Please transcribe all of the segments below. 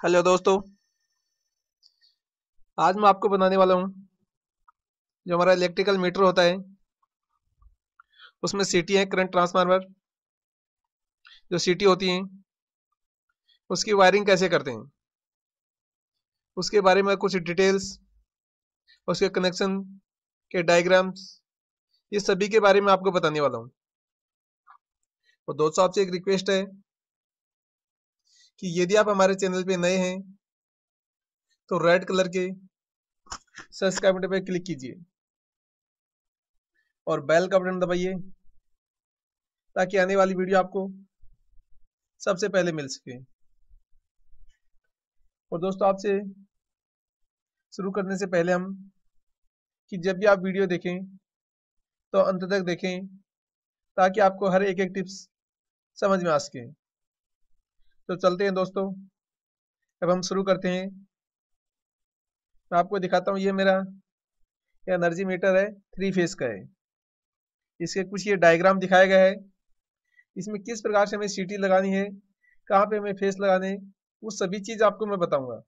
Hello दोस्तों। आज मैं आपको बताने वाला हूँ जो हमारा इलेक्ट्रिकल मीटर होता है उसमें सीटी है, करंट ट्रांसफार्मर। जो सीटी होती है उसकी वायरिंग कैसे करते हैं उसके बारे में कुछ डिटेल्स, उसके कनेक्शन के डायग्राम्स, ये सभी के बारे में आपको बताने वाला हूँ। और दोस्तों, आपसे एक रिक्वेस्ट है कि यदि आप हमारे चैनल पे नए हैं तो रेड कलर के सब्सक्राइब बटन पर क्लिक कीजिए और बेल का बटन दबाइए ताकि आने वाली वीडियो आपको सबसे पहले मिल सके। और दोस्तों, आपसे शुरू करने से पहले हम कि जब भी आप वीडियो देखें तो अंत तक देखें ताकि आपको हर एक एक टिप्स समझ में आ सके। तो चलते हैं दोस्तों, अब हम शुरू करते हैं। मैं आपको दिखाता हूँ, ये मेरा एनर्जी मीटर है, 3 फेज का है। इसके कुछ ये डायग्राम दिखाया गया है। इसमें किस प्रकार से हमें सीटी लगानी है, कहाँ पे हमें फेस लगाने हैं, वो सभी चीज आपको मैं बताऊंगा।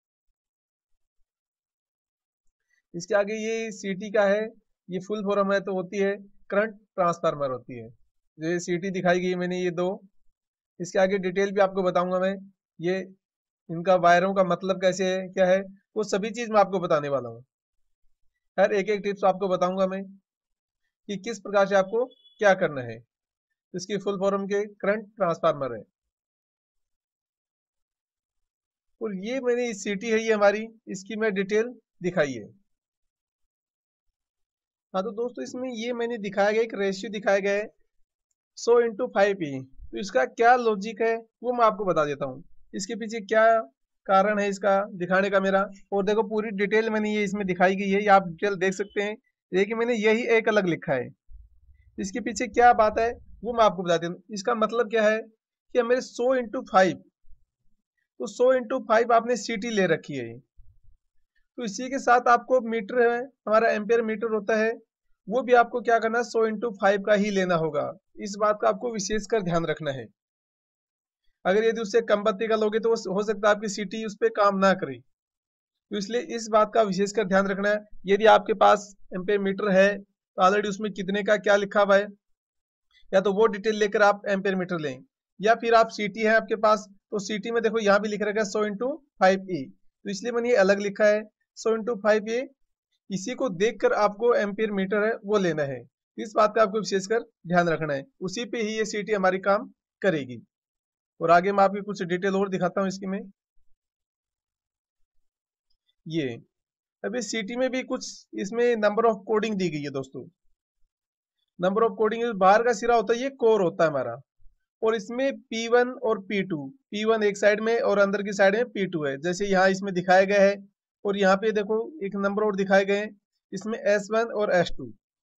इसके आगे ये सीटी का है, ये फुल फॉर्म है तो होती है करंट ट्रांसफार्मर होती है। जो ये सीटी दिखाई गई है मैंने, ये दो, इसके आगे डिटेल भी आपको बताऊंगा मैं। ये इनका वायरों का मतलब कैसे है, क्या है, वो सभी चीज मैं आपको बताने वाला हूँ। हर एक एक टिप्स आपको बताऊंगा मैं कि किस प्रकार से आपको क्या करना है। इसकी फुल फॉर्म के करंट ट्रांसफार्मर है। और ये मैंने सीटी है, ये हमारी, इसकी मैं डिटेल दिखाई है। हाँ तो दोस्तों, इसमें ये मैंने दिखाया गया, एक रेशियो दिखाया गया है 100:5 तो इसका क्या लॉजिक है वो मैं आपको बता देता हूँ। इसके पीछे क्या कारण है इसका दिखाने का मेरा। और देखो, पूरी डिटेल मैंने ये इसमें दिखाई गई है, ये आप डिटेल देख सकते हैं। लेकिन मैंने यही एक अलग लिखा है। इसके पीछे क्या बात है वो मैं आपको बता देता हूँ। इसका मतलब क्या है कि हमें 100:5, तो 100:5 आपने सीटी ले रखी है। तो इसी के साथ आपको मीटर है, हमारा एम्पियर मीटर होता है, वो भी आपको क्या करना है, 100:5 का ही लेना होगा। इस बात का आपको विशेषकर ध्यान रखना है। अगर यदि उससे कम बत्ती का लोगे तो हो सकता है आपकी सीटी उस पर काम ना करे। तो इसलिए इस बात का विशेषकर ध्यान रखना है। यदि आपके पास एम्पियर मीटर है तो ऑलरेडी उसमें कितने का क्या लिखा हुआ है, या तो वो डिटेल लेकर आप एम्पियर मीटर लें, या फिर आप सीटी है आपके पास तो सीटी में देखो यहाँ भी लिख रखा है 100:5 तो इसलिए मैंने ये अलग लिखा है 100:5 इसी को देखकर आपको एम्पियर मीटर है वो लेना है। इस बात का आपको विशेषकर ध्यान रखना है, उसी पे ही ये सीटी हमारी काम करेगी। और आगे मैं आपकी कुछ डिटेल और दिखाता हूँ इसकी में। ये अभी सीटी में भी कुछ इसमें नंबर ऑफ कोडिंग दी गई है दोस्तों। नंबर ऑफ कोडिंग, बाहर का सिरा होता है ये कोर होता है हमारा। और इसमें P1 और P2, P1 एक साइड में और अंदर की साइड में P2 है, जैसे यहाँ इसमें दिखाया गया है। और यहाँ पे देखो एक नंबर और दिखाए गए हैं, इसमें S1 और S2,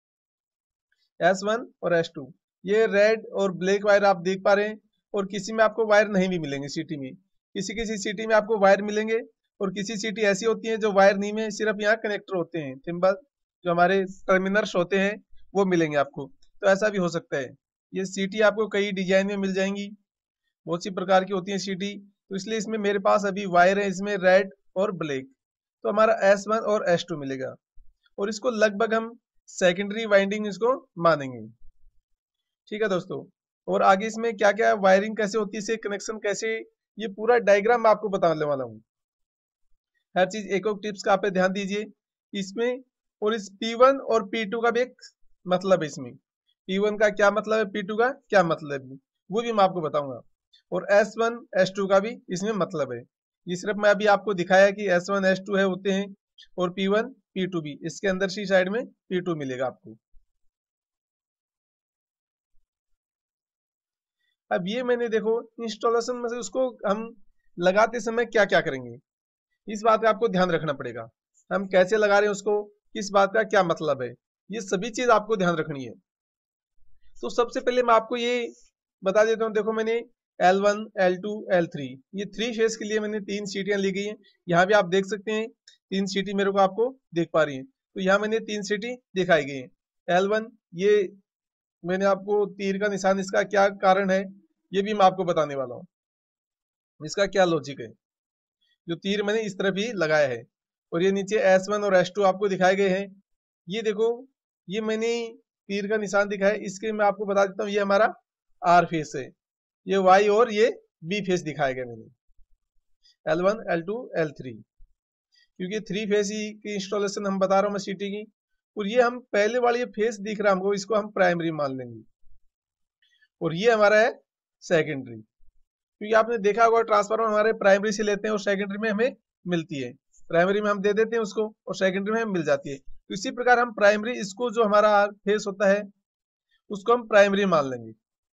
S1 और S2। ये रेड और ब्लैक वायर आप देख पा रहे हैं। और किसी में आपको वायर नहीं भी मिलेंगे सीटी में, किसी किसी सीटी में आपको वायर मिलेंगे। और किसी सीटी ऐसी होती है जो वायर नहीं में सिर्फ यहाँ कनेक्टर होते हैं, सिंबल जो हमारे टर्मिनल्स होते हैं वो मिलेंगे आपको। तो ऐसा भी हो सकता है। ये सीटी आपको कई डिजाइन में मिल जाएंगी, बहुत सी प्रकार की होती है सीटी। तो इसलिए इसमें मेरे पास अभी वायर है, इसमें रेड और ब्लैक, तो हमारा S1 और S2 मिलेगा। और इसको लगभग हम सेकेंडरी वाइंडिंग इसको मानेंगे। ठीक है दोस्तों। और आगे इसमें क्या क्या वायरिंग कैसे होती है, इसे कनेक्शन कैसे, ये पूरा डायग्राम मैं आपको बताने वाला हूँ। हर चीज एक एक टिप्स का आप पे ध्यान दीजिए इसमें। और इस P1 और P2 का भी एक मतलब है इसमें। P1 का क्या मतलब है, P2 का क्या मतलब है, वो भी मैं आपको बताऊंगा। और S1 S2 का भी इसमें मतलब है। ये सिर्फ मैं अभी आपको दिखाया कि S1 S2 है होते हैं, और P1 P2 भी इसके अंदर सी साइड में P2 मिलेगा आपको। अब ये मैंने देखो इंस्टॉलेशन में से उसको हम लगाते समय क्या क्या करेंगे, इस बात का आपको ध्यान रखना पड़ेगा। हम कैसे लगा रहे हैं उसको, किस बात का क्या मतलब है, ये सभी चीज आपको ध्यान रखनी है। तो सबसे पहले मैं आपको ये बता देता हूँ। देखो, मैंने L1 L2 L3, ये 3 फेज के लिए मैंने 3 सीटियां ली गई हैं। यहाँ भी आप देख सकते हैं 3 सीटी मेरे को आपको देख पा रही हैं। तो यहाँ मैंने 3 सीटी दिखाई गई है। L1, ये मैंने आपको तीर का निशान, इसका क्या कारण है ये भी मैं आपको बताने वाला हूँ, इसका क्या लॉजिक है। जो तीर मैंने इस तरफ ही लगाया है, और ये नीचे S1 और S2 आपको दिखाए गए हैं। ये देखो, ये मैंने तीर का निशान दिखाया, इसके मैं आपको बता देता हूँ, ये हमारा R फेस है, ये Y और ये B फेस दिखाया गया मैंने, L1 L2 L3, क्योंकि 3 फेस ही की इंस्टॉलेशन हम बता रहा हूँ मैं सीटी की। और ये हम पहले वाली ये फेस दिख रहा है हमको, इसको हम प्राइमरी मान लेंगे, और ये हमारा है सेकेंडरी, क्योंकि आपने देखा होगा ट्रांसफार्मर हमारे प्राइमरी से लेते हैं और सेकेंडरी में हमें मिलती है, प्राइमरी में हम दे देते हैं उसको और सेकेंडरी में हमें मिल जाती है। तो इसी प्रकार हम प्राइमरी, इसको जो हमारा फेस होता है उसको हम प्राइमरी मान लेंगे,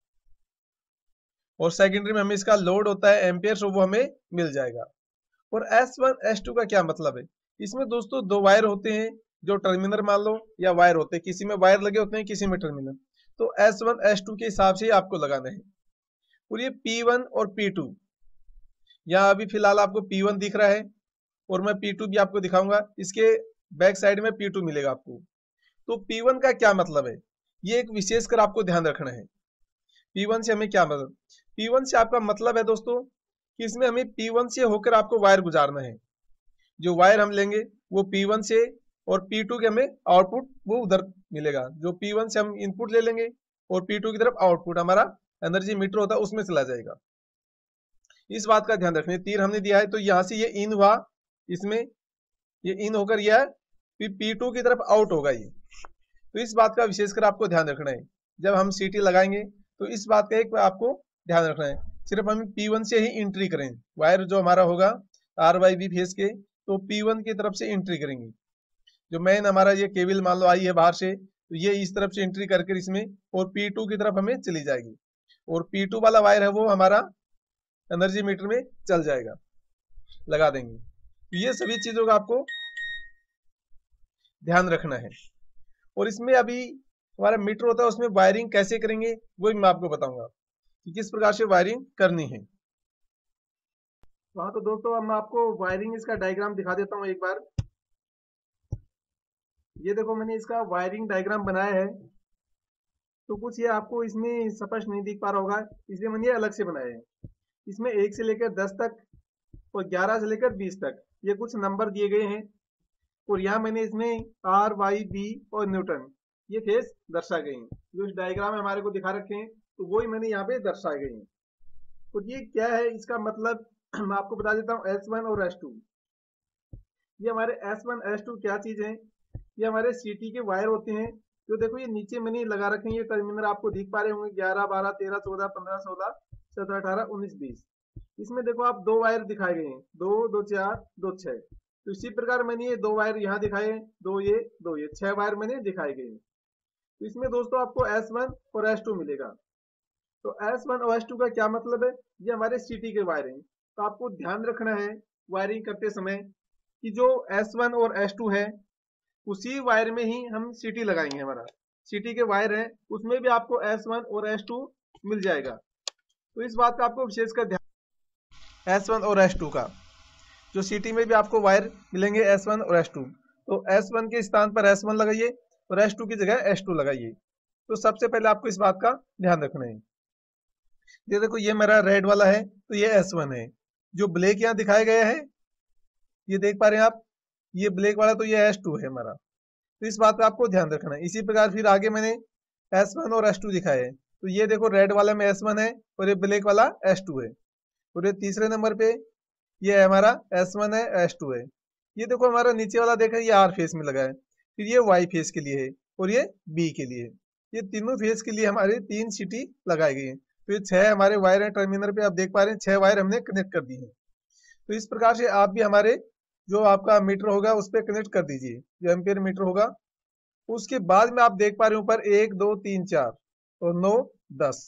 और सेकेंडरी में हमें इसका लोड होता है एम्पियर, वो हमें मिल जाएगा। और S1 S2 का क्या मतलब है, इसमें दोस्तों दो वायर होते हैं, जो टर्मिनल मान लो या वायर होते हैं, किसी में वायर लगे होते हैं, किसी में टर्मिनल, तो S1 S2 के हिसाब से ही आपको लगाना है। और ये P1 और P2, यहाँ अभी फिलहाल आपको P1 दिख रहा है, और मैं P2 भी आपको दिखाऊंगा, इसके बैक साइड में P2 मिलेगा आपको। तो P1 का क्या मतलब है, ये एक विशेष कर आपको ध्यान रखना है। P1 से हमें क्या मतलब, P1 से आपका मतलब है दोस्तों कि इसमें हमें P1 से होकर आपको वायर गुजारना है। जो वायर हम लेंगे वो P1 से, और P2 के हमें आउटपुट वो उधर मिलेगा। जो P1 से हम इनपुट ले लेंगे और P2 की तरफ आउटपुट हमारा एनर्जी मीटर होता है उसमें चला जाएगा। इस बात का ध्यान रखना, तीर हमने दिया है तो यहाँ से ये इन हुआ, इसमें ये इन होकर यह P2 की तरफ आउट होगा ये। तो इस बात का विशेषकर आपको ध्यान रखना है, जब हम सीटी लगाएंगे तो इस बात का एक आपको ध्यान रखना है, सिर्फ हम P1 से ही एंट्री करें, वायर जो हमारा होगा RYB फेज के, तो P1 की तरफ से एंट्री करेंगे। जो मेन हमारा ये केबल मान लो आई है बाहर से, तो ये इस तरफ से एंट्री करके इसमें, और P2 की तरफ हमें चली जाएगी, और P2 वाला वायर है वो हमारा एनर्जी मीटर में चल जाएगा, लगा देंगे। तो ये सभी चीजों का आपको ध्यान रखना है। और इसमें अभी हमारा मीटर होता है, उसमें वायरिंग कैसे करेंगे वो भी मैं आपको बताऊंगा कि किस प्रकार से वायरिंग करनी है। वहां तो दोस्तों मैं आपको वायरिंग इसका डायग्राम दिखा देता हूँ एक बार। ये देखो मैंने इसका वायरिंग डायग्राम बनाया है, तो कुछ ये आपको इसमें स्पष्ट नहीं दिख पा रहा होगा, इसलिए मैंने ये अलग से बनाया है। इसमें 1 से लेकर 10 तक और 11 से लेकर 20 तक ये कुछ नंबर दिए गए हैं, और यहाँ मैंने इसमें RYB और न्यूटन ये फेस दर्शा गए हैं, जो इस डायग्राम में हमारे को दिखा रखे हैं, तो वही मैंने यहाँ पे दर्शाए गए हैं। तो ये क्या है इसका मतलब मैं आपको बता देता हूँ। S1 और S2, ये हमारे S1 S2 क्या चीज है, ये हमारे सीटी के वायर होते हैं। जो देखो ये नीचे मैंने लगा रखे हैं, ये टर्मिनल आपको दिख पा रहे होंगे, 11 12 13 14 15 16 17 18 19 20। इसमें देखो आप दो वायर दिखाए गए हैं, 2 2 4 2 6। तो इसी प्रकार मैंने ये दो वायर यहाँ दिखाए हैं, दो ये 6 वायर मैंने दिखाए गए हैं। तो इसमें दोस्तों आपको S1 और S2 मिलेगा। तो S1 और S2 का क्या मतलब है, ये हमारे सीटी के वायर हैं। तो आपको ध्यान रखना है वायरिंग करते समय कि जो S1 और S2 है उसी वायर में ही हम सीटी लगाएंगे। हमारा सीटी के वायर है उसमें भी आपको S1 और S2 मिल जाएगा। तो इस बात का आपको विशेषकर ध्यान, S1 और S2 का, जो सीटी में भी आपको वायर मिलेंगे S1 और S2, तो S1 के स्थान पर S1 लगाइए और S2 की जगह S2 लगाइए। तो सबसे पहले आपको इस बात का ध्यान रखना है। ये देखो ये मेरा रेड वाला है तो ये S1 है, जो ब्लैक यहाँ दिखाया गया है ये देख पा रहे हैं आप, ये ब्लैक वाला तो ये S2 है हमारा। तो इस बात का आपको ध्यान रखना है। इसी प्रकार फिर आगे मैंने S1 और S2 दिखाए है, तो ये देखो रेड वाला में S1 है और ये ब्लैक वाला S2 है, और ये तीसरे नंबर पे ये हमारा S1 है S2 है। ये देखो हमारा नीचे वाला देखा ये R फेस में लगा है, फिर ये Y फेस के लिए है और ये B के लिए है। ये तीनों फेस के लिए हमारे 3 सीटी लगाई गई है। तो ये 6 हमारे वायर है टर्मिनल पे, आप देख पा रहे हैं 6 वायर हमने कनेक्ट कर दी है। तो इस प्रकार से आप भी हमारे जो आपका मीटर होगा उस पर कनेक्ट कर दीजिए, जो एम्पियर मीटर होगा। उसके बाद में आप देख पा रहे हैं ऊपर 1 2 3 4 और 9 10।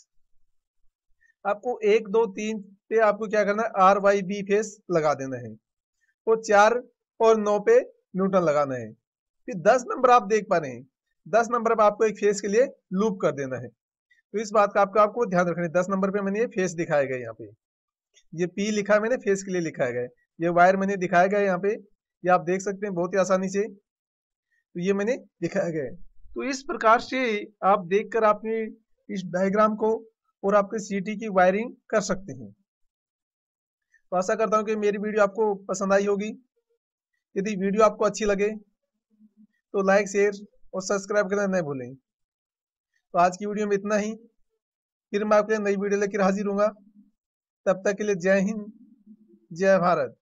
आपको 1 2 3 पे आपको क्या करना है, RYB फेस लगा देना है, और 4 और 9 पे न्यूट्रल लगाना है। फिर 10 नंबर आप देख पा रहे हैं, 10 नंबर पर आपको एक फेस के लिए लूप कर देना है। तो इस बात का आपको ध्यान रखना है। 10 नंबर पे मैंने ये फेस दिखाया गया, यहाँ पे ये P लिखा है मैंने, फेस के लिए लिखा गया है। ये वायर मैंने दिखाया गया है यहाँ पे, ये आप देख सकते हैं बहुत ही आसानी से, तो ये मैंने दिखाया गया है। तो इस प्रकार से आप देखकर आपने इस डायग्राम को और आपके सीटी की वायरिंग कर सकते हैं। तो आशा करता हूँ कि मेरी वीडियो आपको पसंद आई होगी। यदि वीडियो आपको अच्छी लगे तो लाइक, शेयर और सब्सक्राइब करना नहीं भूलें। तो आज की वीडियो में इतना ही। फिर मैं आपके लिए नई वीडियो लेकर हाजिर हूँगा। तब तक के लिए जय हिंद, जय भारत।